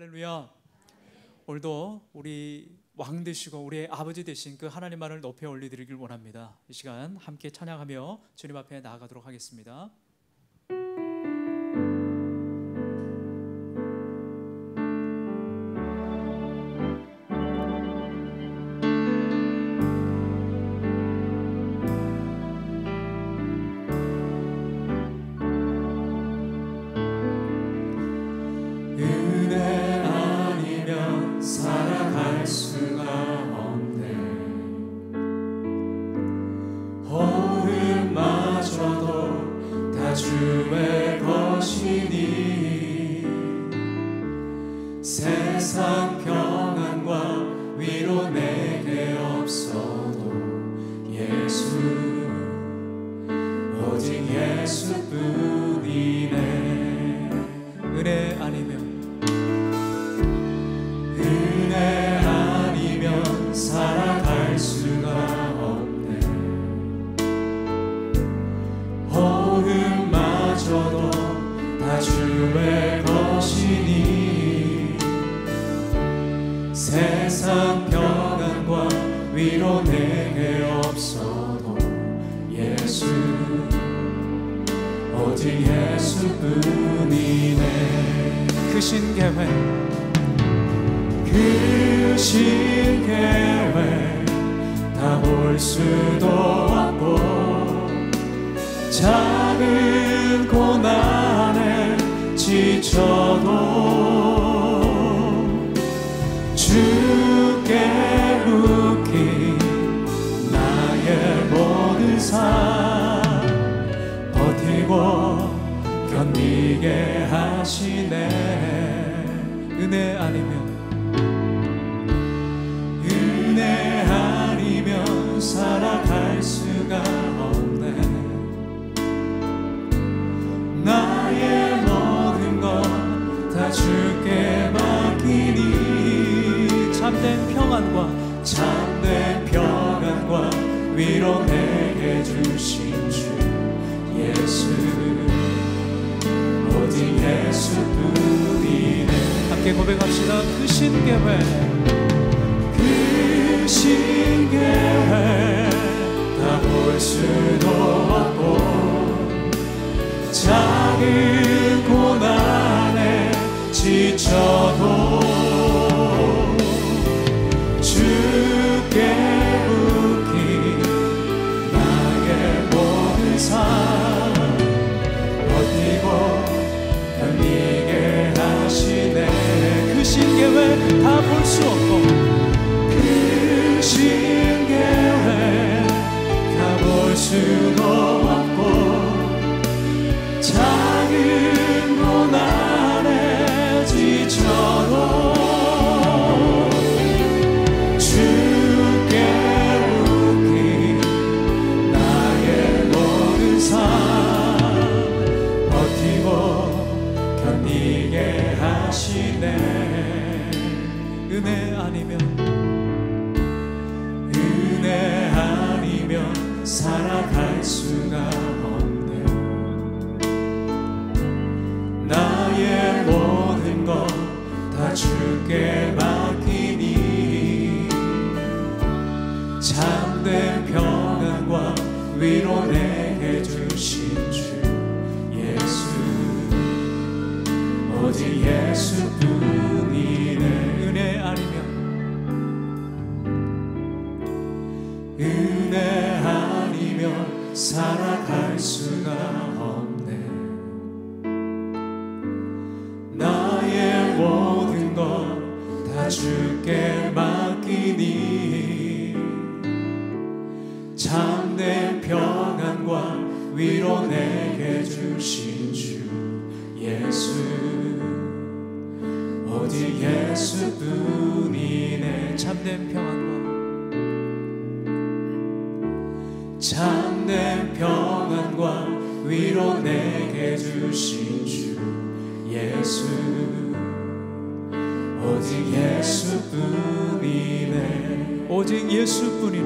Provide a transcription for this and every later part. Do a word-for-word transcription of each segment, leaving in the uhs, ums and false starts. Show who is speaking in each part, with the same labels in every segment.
Speaker 1: 할렐루야. 오늘도 우리 왕 되시고 우리의 아버지 되신 그 하나님만을 높여 올려드리길 원합니다. 이 시간 함께 찬양하며 주님 앞에 나아가도록 하겠습니다.
Speaker 2: 주의 것이니 세상 평안과 위로 내게 없어도 예수 오직 예수뿐이네.
Speaker 1: 은혜 아니면
Speaker 2: 은혜 아니면 살아갈 수가 없네. 호흡마저도 다 주의 것이니 세상 평안과 위로 내게 없어도 예수 오직 예수뿐이네.
Speaker 1: 그 신계획
Speaker 2: 그 신계획 다 볼 수도 없고 작은 고난에 지쳐도 주께 묵힌 나의 모든 삶 버티고 견디게 하시네.
Speaker 1: 은혜 아니면
Speaker 2: 은혜 아니면 살아갈 수가 없네. 나의 모든 것 다 주께 맡기니
Speaker 1: 참된 평안과
Speaker 2: 참된 평안과 위로 내게 주신 주 예수 오직 예수뿐이네.
Speaker 1: 함께 고백합시다. 그 신계획
Speaker 2: 그 신계획 다 볼 수도 없고 작은 고난에 지쳐도 주께 묵힌 나의 모든 삶 버티고 견디게 하시네.
Speaker 1: 그 신계획 다 볼 수 없고
Speaker 2: 그 신계획 다 볼 수도 없고 작은 고난에 지쳐도 주께 묵힌 나의 모든 삶 버티고 견디게 하시네.
Speaker 1: 은혜 아니면
Speaker 2: 은혜 아니면 살아갈 수가 없네. 나의 모든 것 다 주께 맡기니 참된 평안과 위로 내게 주신 주 예수 오직 예수뿐이네.
Speaker 1: 은혜 아니면
Speaker 2: 은혜 아니면 살아갈 수가 없네. 나의 모든 것 다 주께 맡기니 참된 평안과 위로 내게 주신 주 예수 오직 예수뿐이네.
Speaker 1: 참된 평안과
Speaker 2: 참된 평안과 위로 내게 주신 주 예수 오직 예수뿐이네.
Speaker 1: 오직 예수뿐이네.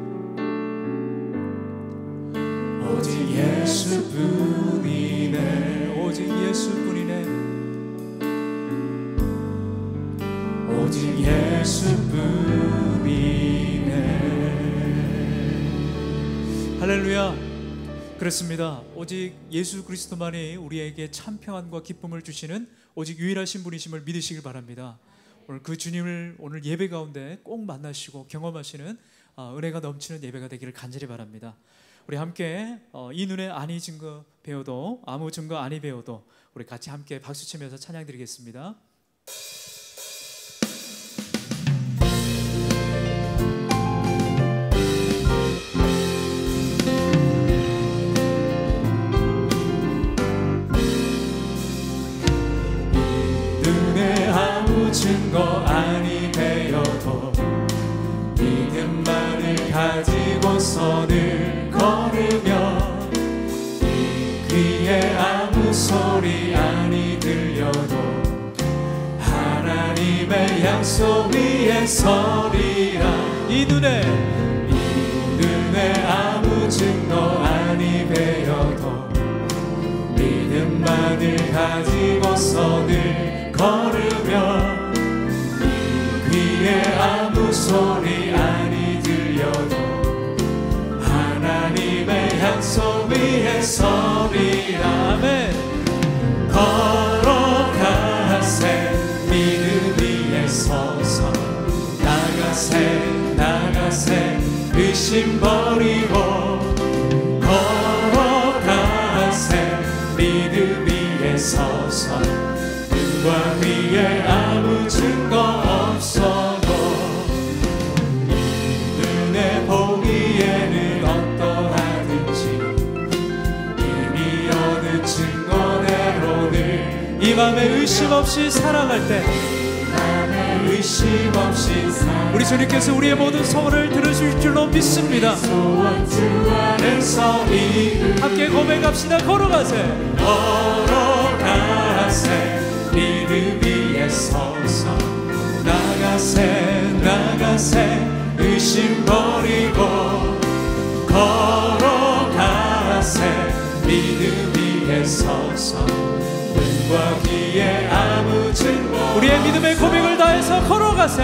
Speaker 2: 오직 예수뿐이네.
Speaker 1: 오직 예수뿐이네.
Speaker 2: 오직 예수뿐이네.
Speaker 1: 할렐루야. 그렇습니다. 오직 예수 그리스도만이 우리에게 참 평안과 기쁨을 주시는 오직 유일하신 분이심을 믿으시길 바랍니다. 오늘 그 주님을 오늘 예배 가운데 꼭 만나시고 경험하시는 은혜가 넘치는 예배가 되기를 간절히 바랍니다. 우리 함께 이 눈에 아니 증거 배워도 아무 증거 아니 배워도 우리 같이 함께 박수치면서 찬양 드리겠습니다.
Speaker 2: 증거 아니 되어도 믿음만을 가지고서 늘 걸으면 이 귀에 아무 소리 아니 들려도 하나님의 약속 위에 서리라.
Speaker 1: 이 눈에
Speaker 2: 이 눈에 아무 증거 아니 되어도 믿음만을 가지고서 늘 걸으면 아무 소리 아니 들려도 하나님의 약속 위에 서리라.
Speaker 1: 아멘.
Speaker 2: 걸어가세 믿음 위에 서서 나가세 나가세 의심 버리고 걸어가세 믿음 위에 서서 눈과 귀에 아무 증거 없어 보기에는 어떠하든지 이미 얻은 증거대로는
Speaker 1: 이 맘에 의심 없이 살아갈 때
Speaker 2: 의심 없이 살아갈
Speaker 1: 우리 주님께서 우리의 모든 소원을 들으실 줄로 믿습니다.
Speaker 2: 소원 주 안에서 이루
Speaker 1: 함께 고백합시다. 걸어가세
Speaker 2: 걸어가세 믿음 위에 서서 나가세 나가세 의심 버리고 걸어가세 믿음 위에 서서 눈과 귀에 아무 증거
Speaker 1: 우리의 믿음의 고백을 다해서 걸어가세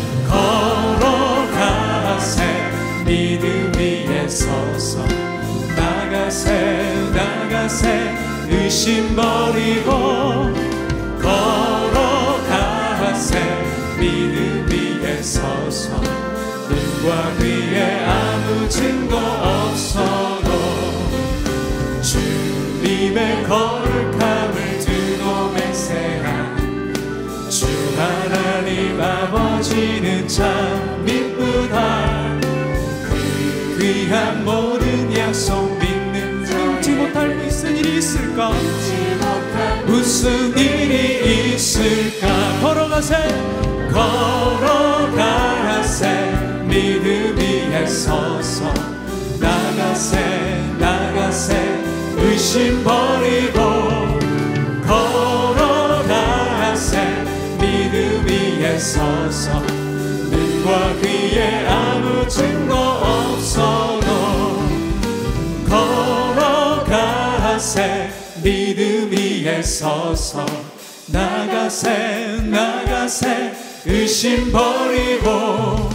Speaker 2: 걸어가세 믿음 위에 서서 나가세 나가세 의심 버리고 걸어가세 믿음 위에 서서 눈과 귀에 아무 증거 없어도 주님의 거룩함을 두고 맹세한 주 하나님 아버지는 참 미쁘다. 그 귀한 모든 약속 믿는 자
Speaker 1: 잊지 못할 무슨 일이 있을까
Speaker 2: 무슨 일이 있을까
Speaker 1: 걸어가세
Speaker 2: 걸어가세 믿음 위에 서서 나가세 나가세 의심 버리고 걸어가세 믿음 위에 서서 눈과 귀에 아무 증거 없어도 걸어가세 믿음 위에 서서 나가세 나가세 의심 버리고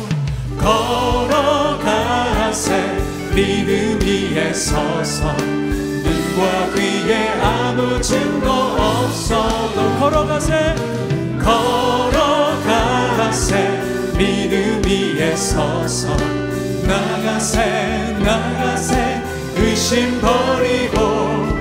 Speaker 2: 걸어가세 믿음 위에 서서 눈과 귀에 아무 증거 없어도
Speaker 1: 걸어가세
Speaker 2: 걸어가세 믿음 위에 서서 나가세 나가세 의심 버리고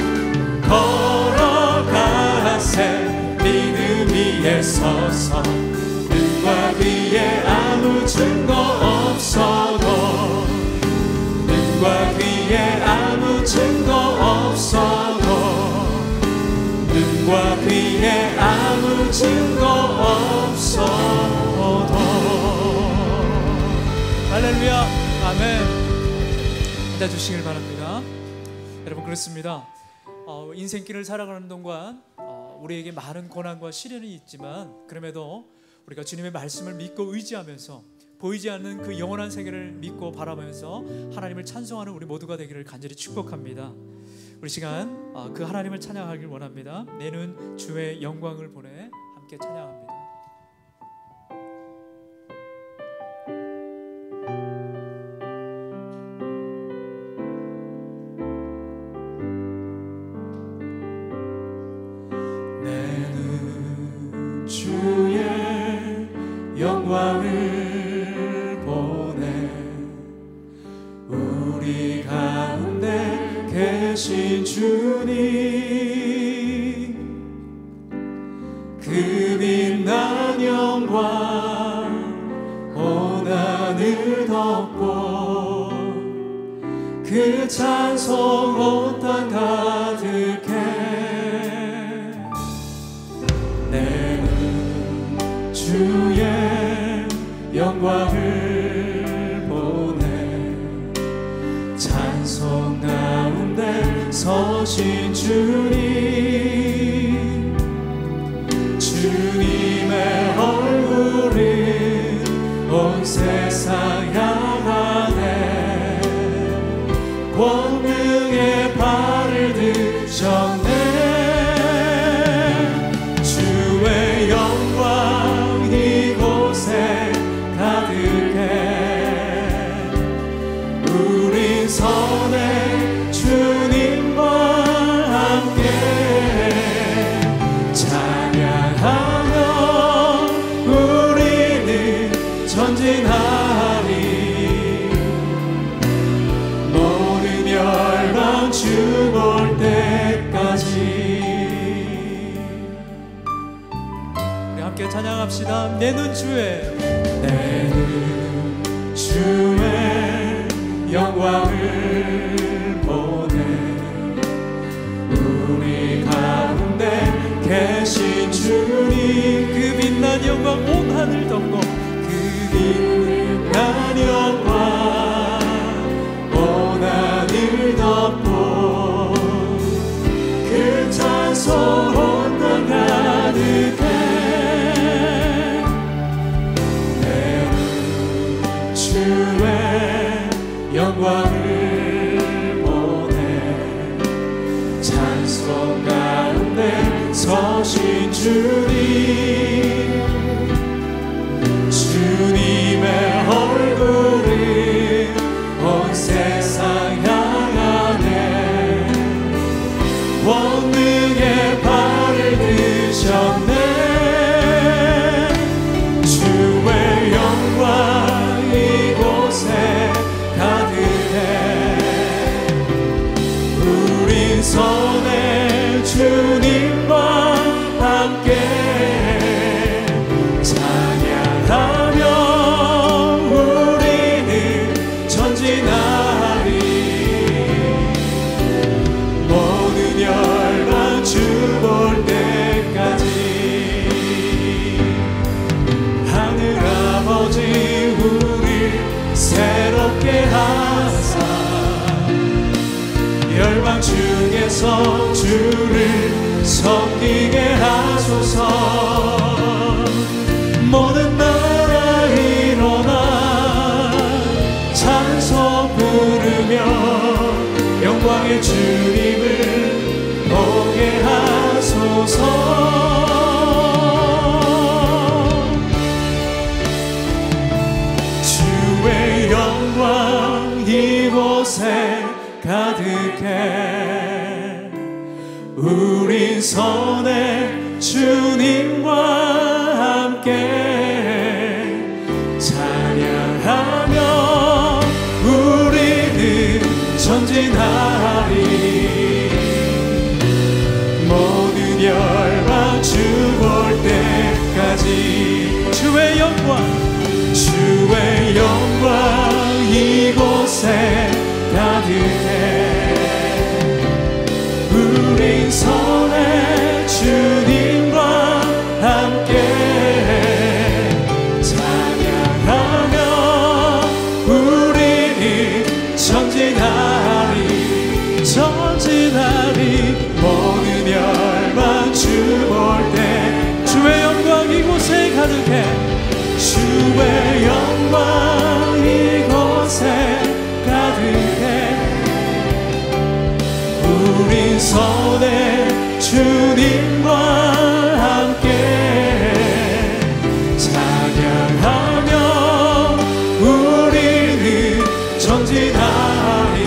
Speaker 2: 걸어가세 믿음 위에 서서 눈과 귀에 아무 증거 없어도 눈과 귀에 아무 증거 없어도 눈과 귀에 아무 증거 없어도
Speaker 1: 할렐루야. 아멘. 앉아주시길 바랍니다. 여러분 그렇습니다. 어, 인생길을 살아가는 동안 어, 우리에게 많은 고난과 시련이 있지만 그럼에도 우리가 주님의 말씀을 믿고 의지하면서 보이지 않는 그 영원한 세계를 믿고 바라보면서 하나님을 찬송하는 우리 모두가 되기를 간절히 축복합니다. 우리 시간 어, 그 하나님을 찬양하길 원합니다. 내는 주의 영광을 보내 함께 찬양합니다.
Speaker 2: 주의 영광을 보내 우리 가운데 계신 주님 그 빛난 영광 온 하늘 덮고 그 찬송 온 땅 가득해 내 눈 주의 영광을 보내 찬송 가운데 서신 주님 주님의 얼굴은 온 세상 향하네 권능의 발을 드셨네 주의 영광 이곳에 가득해 우린 선해 주님과 함께 찬양하며 우리는 전진하리 모든 멸망 주 볼 때까지
Speaker 1: 우리 함께 찬양합시다. 내 눈 주의
Speaker 2: 내 눈 주의 영광을 보내 우리 가운데 계신 주님
Speaker 1: 그 빛난 영광 온 하늘 덮고
Speaker 2: 그 빛난 영광 온 하늘 덮고 그 찬송 온 땅 가득해 내 눈 주의 영광을 보내 찬송 가운데 서신 주님 주님의 얼굴은 온 세상 향하네 권능의 발을 드셨네 주의 영광 이곳에 가득해 우린 선해 주님과 함께 찬양하며 우리는 전진하리 모든 열방 주 볼 때까지 하늘 아버지 우리 새롭게 하사 열방 중에서 주를 섬기게 하소서 모든 나라 일어나 찬송 부르며 영광의 주님을 보게 하소서 주의 영광 이곳에 가득해 우린 선해 주님과 함께 찬양하며 우리는 전진하리 모든 열방 주 볼 때까지 주의 영광 주의 영광 이곳에 가득해 우린 선해 주님과 함께 찬양하며 우리는 전진하리 전진하리 모든 열방 주 볼 때 주의 영광 이곳에 가득해 주의 영광 이곳에 가득해 우린 선해 주님과 함께 찬양하며 우리는 전진하리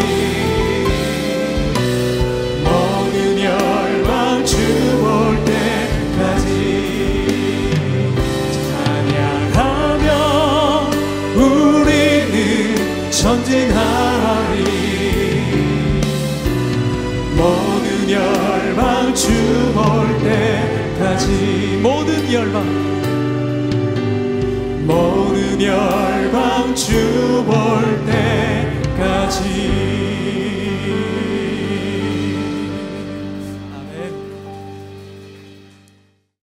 Speaker 2: 모든 열방 주 볼 때까지 주 볼 때까지
Speaker 1: 모든 열방
Speaker 2: 모든 열방 주 볼